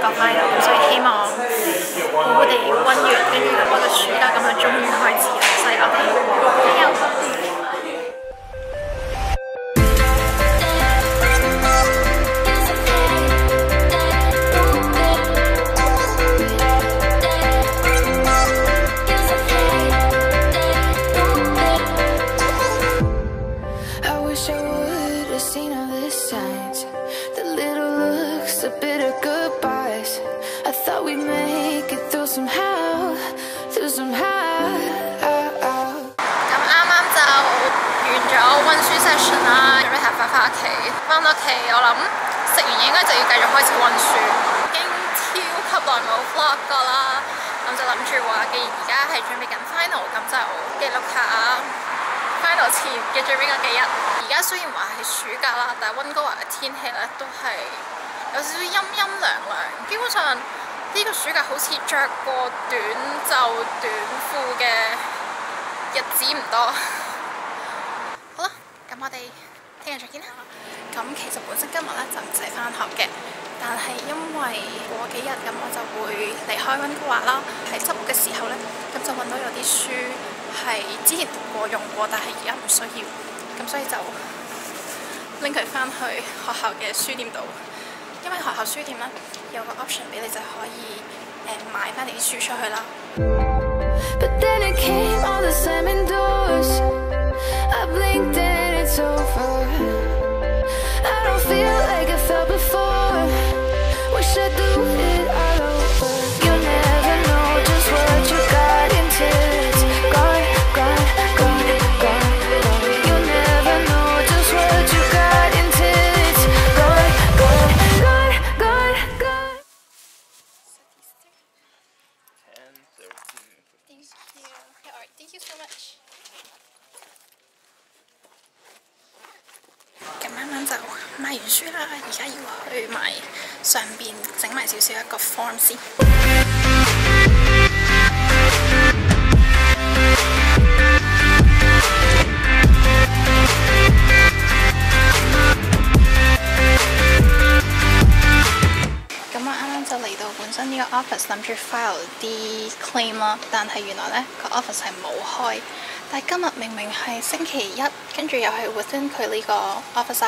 個 final， 咁所以希望好好地温完，跟住我個暑假咁就終於開始啦，所以我哋加油！ 翻屋企，我諗食完應該就要繼續開始温書。已經超級耐冇 vlog 過啦，咁就諗住話，既然而家係準備緊 final， 咁就記錄下 final 前嘅最尾嗰幾日。而家雖然話係暑假啦，但係温哥華嘅天氣咧都係有少少陰陰涼涼。基本上呢個暑假好似着過短袖短褲嘅日子唔多。好啦，咁我哋聽日再見啦。咁其實本身今日咧就唔使返學嘅，但係因為過幾日咁我就會離開温哥華啦。喺執屋嘅時候咧，咁就揾到有啲書係之前讀過用過，但係而家唔需要，咁所以就拎佢返去學校嘅書店度。因為學校書店咧有個 option 俾你就可以買返嚟啲書出去啦。But then it came all the slamming doors. I blinked and it's over. I don't feel like I felt before. Wish I'd do it all over. You never know just what you got until it's gone, gone, gone, gone, gone. You never know just what you got until it's gone, gone, gone, gone, gone. 10, 13. Thank you. Alright, thank you so much. 咁啱啱就買完書啦，而家要去埋上邊整埋少少一個 form 先。咁我啱啱就嚟到本身呢個 office， 諗住 file 啲 claim 啦，但係原來呢個 office 係冇開。但係今日明明係星期一，跟住又係 within 佢呢個 office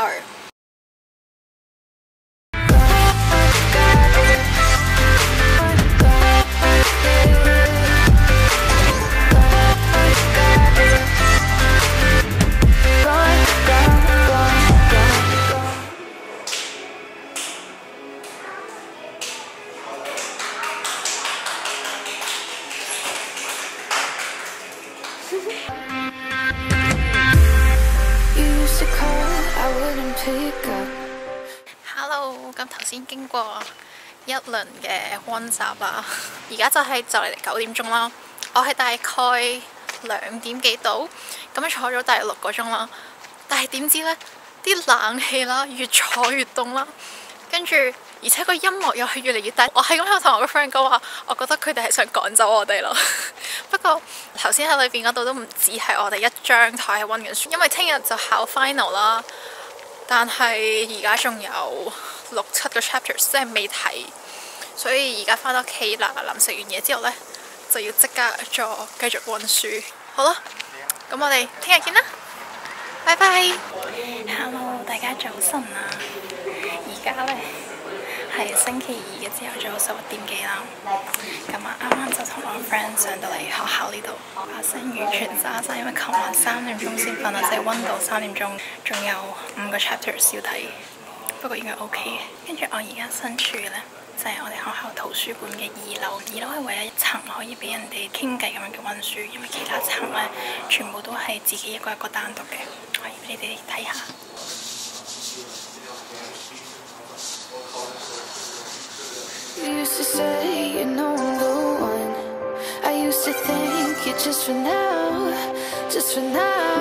hour。Hello， 咁頭先經過一輪嘅温習啦，而家就係就嚟9點鐘啦。我係大概2點幾到，咁樣坐咗大約6個鐘啦。但係點知呢啲冷氣啦越坐越凍啦，跟住而且個音樂又係越嚟越大。我係咁樣同我個 friend 講話，我覺得佢哋係想趕走我哋咯。不過頭先喺裏邊嗰度都唔止係我哋一張台係温緊書，因為聽日就考 final 啦。但係而家仲有6、7個 chapters 即係未睇，所以而家返到屋企啦，臨食完嘢之後呢，就要即刻再繼續温書。好啦，咁我哋聽日見啦，拜拜。Hello， 大家早晨啊！而家呢係星期2嘅朝頭早11點幾啦。咁啊，啱啱就同我 friend 上到嚟學校呢度，把聲完全沙晒，因為琴晚3點鐘先瞓啊，即係温到3點鐘，仲有5個 chapters 要睇，不過應該 OK 嘅。跟住我而家身處嘅呢，就係我哋學校圖書館嘅2樓，2樓係唯一一層可以俾人哋傾偈咁樣嘅温書，因為其他層呢，全部都係自己一個一個單獨嘅，可以俾你哋睇下。You used to say you know I'm the one. I used to think you're just for now, just for now.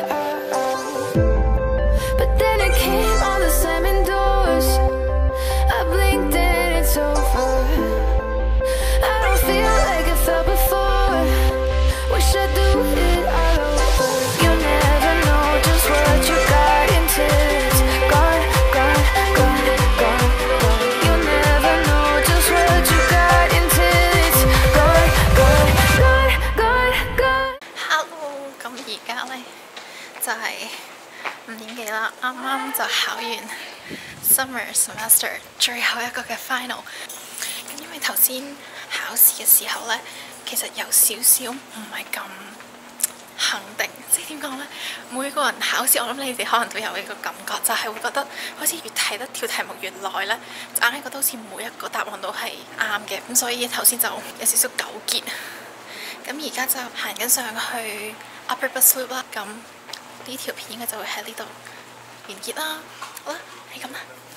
But then it came all the slamming doors. I blinked and it's over. I don't feel like I felt before. Wish I'd do it all over. You never know just what you got until it's gone, gone, gone, gone, gone. You never know just 啱啱就考完 summer semester 最後一個嘅 final。咁因為頭先考試嘅時候呢，其實有少少唔係咁肯定，即係點講呢？每個人考試，我諗你哋可能都有一個感覺，就係會覺得好似越睇得條題目越耐呢，硬係覺得好似每一個答案都係啱嘅，咁所以頭先就有少少糾結。咁而家就行緊上去 Upper Bus Loop 啦，咁呢條片應該就會喺呢度完結啦。好啦，係咁啦。